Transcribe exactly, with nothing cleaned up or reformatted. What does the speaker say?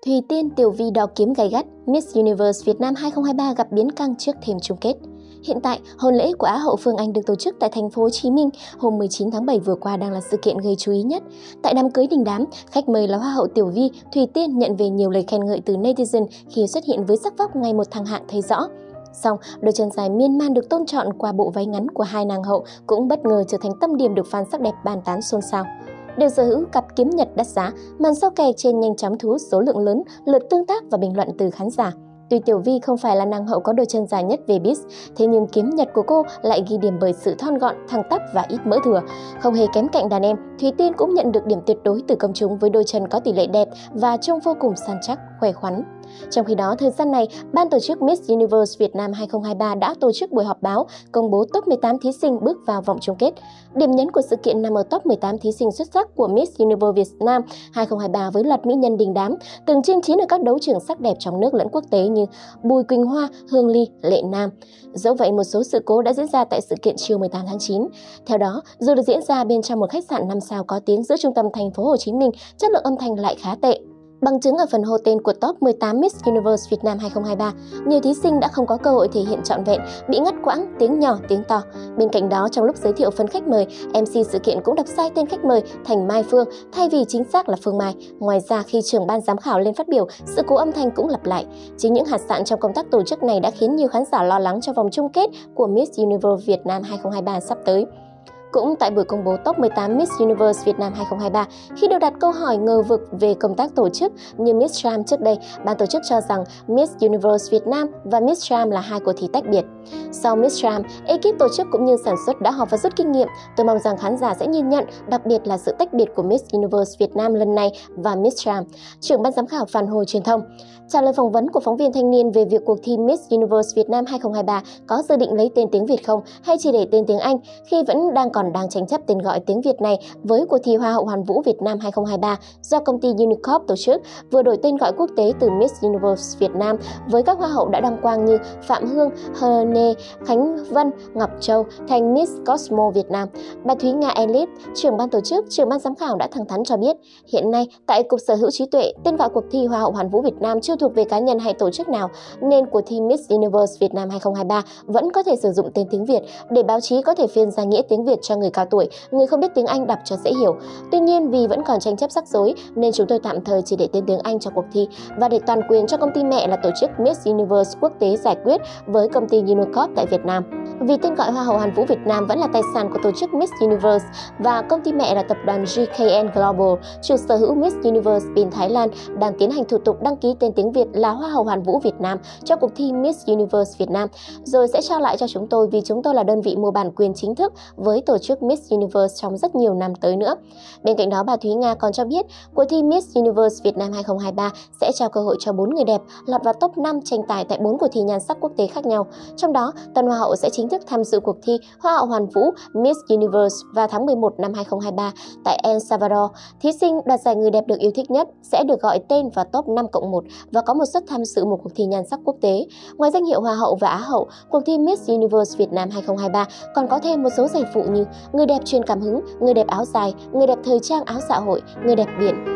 Thùy Tiên, Tiểu Vi đỏ kiếm gay gắt, Miss Universe Việt Nam hai không hai ba gặp biến căng trước thềm chung kết. Hiện tại, hôn lễ của Á hậu Phương Anh được tổ chức tại thành phố Hồ Chí Minh hôm mười chín tháng bảy vừa qua đang là sự kiện gây chú ý nhất. Tại đám cưới đình đám, khách mời là Hoa hậu Tiểu Vi, Thùy Tiên nhận về nhiều lời khen ngợi từ netizen khi xuất hiện với sắc vóc ngày một thăng hạng thấy rõ. Song, đôi chân dài miên man được tôn chọn qua bộ váy ngắn của hai nàng hậu cũng bất ngờ trở thành tâm điểm được fan sắc đẹp bàn tán xôn xao. Đều sở hữu cặp kiếm nhật đắt giá, màn sau kè trên nhanh chóng thu hút số lượng lớn lượt tương tác và bình luận từ khán giả. Tuy Tiểu Vi không phải là nàng hậu có đôi chân dài nhất về biz, thế nhưng kiếm nhật của cô lại ghi điểm bởi sự thon gọn, thẳng tắp và ít mỡ thừa. Không hề kém cạnh đàn em, Thùy Tiên cũng nhận được điểm tuyệt đối từ công chúng với đôi chân có tỷ lệ đẹp và trông vô cùng săn chắc, khỏe khoắn. Trong khi đó, thời gian này, ban tổ chức Miss Universe Việt Nam hai không hai ba đã tổ chức buổi họp báo công bố top mười tám thí sinh bước vào vòng chung kết. Điểm nhấn của sự kiện nằm ở top mười tám thí sinh xuất sắc của Miss Universe Việt Nam hai không hai ba với loạt mỹ nhân đình đám, từng chinh chiến ở các đấu trường sắc đẹp trong nước lẫn quốc tế như Bùi Quỳnh Hoa, Hương Ly, Lệ Nam. Dẫu vậy, một số sự cố đã diễn ra tại sự kiện chiều mười tám tháng chín. Theo đó, dù được diễn ra bên trong một khách sạn năm sao có tiếng giữa trung tâm thành phố Hồ Chí Minh, chất lượng âm thanh lại khá tệ. Bằng chứng ở phần hô tên của top mười tám Miss Universe Việt Nam hai không hai ba, nhiều thí sinh đã không có cơ hội thể hiện trọn vẹn, bị ngắt quãng, tiếng nhỏ, tiếng to. Bên cạnh đó, trong lúc giới thiệu phần khách mời, em xê sự kiện cũng đọc sai tên khách mời thành Mai Phương thay vì chính xác là Phương Mai. Ngoài ra, khi trưởng ban giám khảo lên phát biểu, sự cố âm thanh cũng lặp lại. Chính những hạt sạn trong công tác tổ chức này đã khiến nhiều khán giả lo lắng cho vòng chung kết của Miss Universe Việt Nam hai không hai ba sắp tới. Cũng tại buổi công bố top mười tám Miss Universe Việt Nam hai không hai ba, khi được đặt câu hỏi ngờ vực về công tác tổ chức như Miss Tram trước đây, ban tổ chức cho rằng Miss Universe Việt Nam và Miss Tram là hai cuộc thi tách biệt. Sau Miss Tram, ekip tổ chức cũng như sản xuất đã họp và rút kinh nghiệm. Tôi mong rằng khán giả sẽ nhìn nhận, đặc biệt là sự tách biệt của Miss Universe Việt Nam lần này và Miss Tram. Trưởng ban giám khảo phản hồi truyền thông trả lời phỏng vấn của phóng viên Thanh niên về việc cuộc thi Miss Universe Việt Nam hai không hai ba có dự định lấy tên tiếng Việt không hay chỉ để tên tiếng Anh khi vẫn đang còn đang tranh chấp tên gọi tiếng Việt này với cuộc thi Hoa hậu Hoàn vũ Việt Nam hai không hai ba do công ty Unicorp tổ chức, vừa đổi tên gọi quốc tế từ Miss Universe Việt Nam với các hoa hậu đã đăng quang như Phạm Hương, Herne, Khánh Vân, Ngọc Châu thành Miss Cosmo Việt Nam. Bà Thúy Nga Elite, trưởng ban tổ chức, trưởng ban giám khảo đã thẳng thắn cho biết, hiện nay tại Cục Sở hữu trí tuệ, tên gọi cuộc thi Hoa hậu Hoàn vũ Việt Nam chưa thuộc về cá nhân hay tổ chức nào, nên cuộc thi Miss Universe Việt Nam hai không hai ba vẫn có thể sử dụng tên tiếng Việt để báo chí có thể phiên ra nghĩa tiếng Việt cho người cao tuổi, người không biết tiếng Anh đọc cho dễ hiểu. Tuy nhiên, vì vẫn còn tranh chấp rắc rối nên chúng tôi tạm thời chỉ để tên tiếng Anh cho cuộc thi và để toàn quyền cho công ty mẹ là tổ chức Miss Universe quốc tế giải quyết với công ty Unicorp tại Việt Nam. Vì tên gọi Hoa hậu Hoàn vũ Việt Nam vẫn là tài sản của tổ chức Miss Universe và công ty mẹ là tập đoàn giê ca en Global, chủ sở hữu Miss Universe bên Thái Lan, đang tiến hành thủ tục đăng ký tên tiếng Việt là Hoa hậu Hoàn vũ Việt Nam cho cuộc thi Miss Universe Việt Nam, rồi sẽ trao lại cho chúng tôi vì chúng tôi là đơn vị mua bản quyền chính thức với tổ chức Miss Universe trong rất nhiều năm tới nữa. Bên cạnh đó, bà Thúy Nga còn cho biết cuộc thi Miss Universe Việt Nam hai không hai ba sẽ trao cơ hội cho bốn người đẹp lọt vào top năm tranh tài tại bốn cuộc thi nhan sắc quốc tế khác nhau. Trong đó, tân Hoa hậu sẽ chính thức tham dự cuộc thi Hoa hậu Hoàn vũ Miss Universe vào tháng mười một năm hai không hai ba tại El Salvador. Thí sinh đoạt giải người đẹp được yêu thích nhất sẽ được gọi tên vào top năm cộng một và có một suất tham dự một cuộc thi nhan sắc quốc tế. Ngoài danh hiệu Hoa hậu và Á hậu, cuộc thi Miss Universe Việt Nam hai không hai ba còn có thêm một số giải phụ như người đẹp truyền cảm hứng, người đẹp áo dài, người đẹp thời trang áo dạ hội, người đẹp biển,